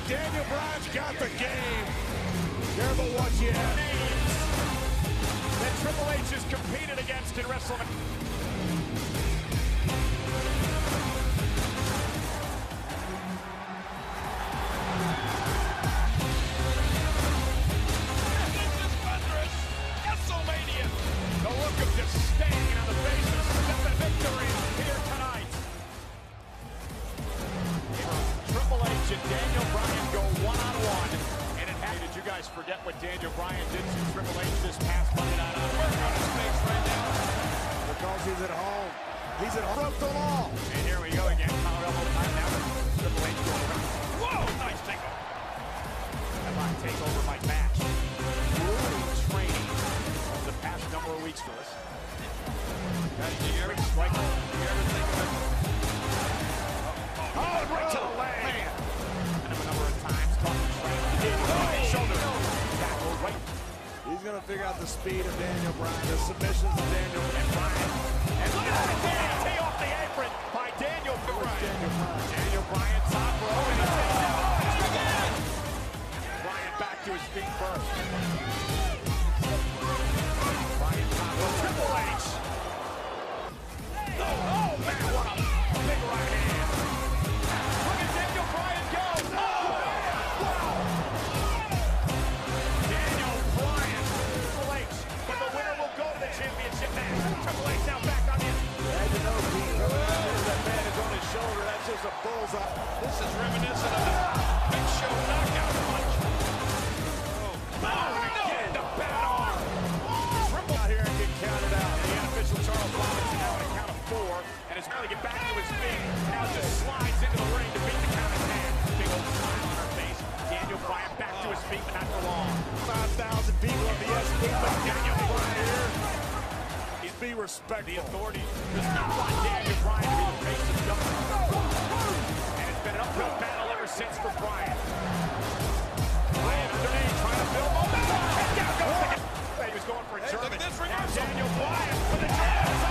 Daniel Bryan's got the game. Careful what you have. Names that Triple H has competed against in WrestleMania. The look of disdain on the faces of the victory here tonight. Triple H and Daniel Bryan go one-on-one. And did you guys forget what Daniel Bryan did to Triple H this past Monday night? Working on his face right now. Because he's at home. He's at home. Broke the law. And here we go again. Power elbow time now. Triple H going around. Whoa, nice takeover. Headlock takeover by Match. Grueling training over the past number of weeks for us. Did you ever think of it? Oh, right to the leg. And a number of times, talking training. Shoulder. Tackle right. He's going to figure out the speed of Daniel Bryan, the submissions of Daniel Bryan. And look at that DDT off the apron by Daniel Bryan. Daniel Bryan top row. And he takes it again. Bryan back to his feet first. Bryan top row. Triple H. Oh, man, what a big right hand. Look at Daniel Bryan go. Oh, wow. Daniel Bryan. Triple H. But the winner will go to the championship match. Triple H now back on in. Had to know, Pete. That man is on his shoulder. That's just a bullseye. This is reminiscent of the Big Show knockout punch. Oh, again, the bad arm. Triple out here and get counted out. And the unofficial Charles Robinson now on a count of 4. And is trying to get back to his feet. Now just slides into the ring to beat the count of 10. Big old smile on her face. Daniel Bryan back to his feet, but not for long. 5,000 people on the SP, but Daniel Bryan here. Be respectful. The authority does not want Daniel Bryan to be the face of government. And it's been an uphill battle ever since for Bryan. Bryan underneath, trying to build momentum. And down goes the guy. He was going for a German. Now Daniel Bryan with the jab.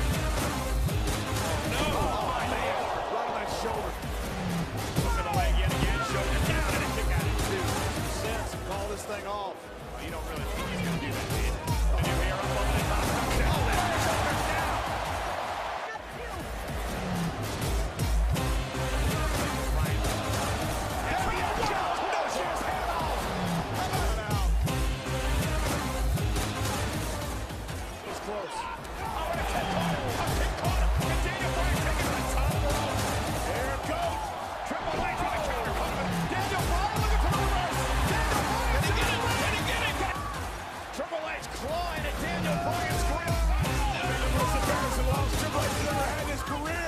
No. Oh, my man. Right on that shoulder. Look at the leg yet again. Shoulder down and a kick out of 2. Sense and call this thing off. Well, you don't really think he's going to do that, man. And here we are up over the top. Clawing at Daniel Bryan's grip. The most embarrassing loss Triple H has ever had in his career.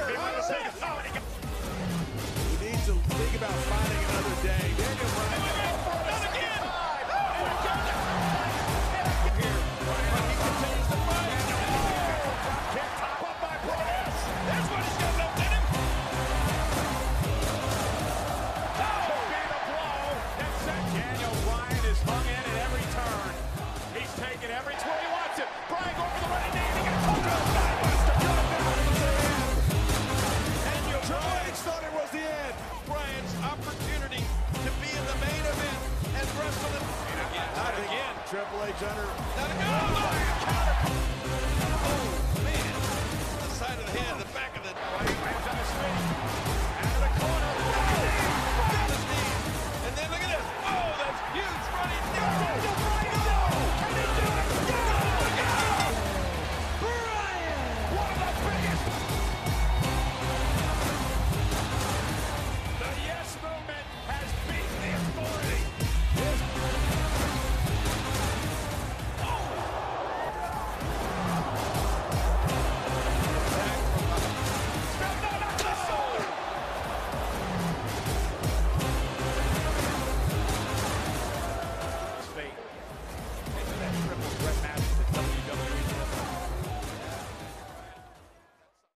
He needs to think about finding another day. Daniel Bryan. Not again. Here, Bryan, he continues to fight. Kick top up by Bryan. That's what he's got left in him. That will be the blow that sent Daniel Bryan is hung in at every turn. He's taking every twirl he wants it. Bryan going for the running knee. He got caught on the sidebuster. Daniel Bryan thought it was the end. Bryan's opportunity to be in the main event and wrestle it. Not again. Triple H under. Not again. Oh, man. The side of the head.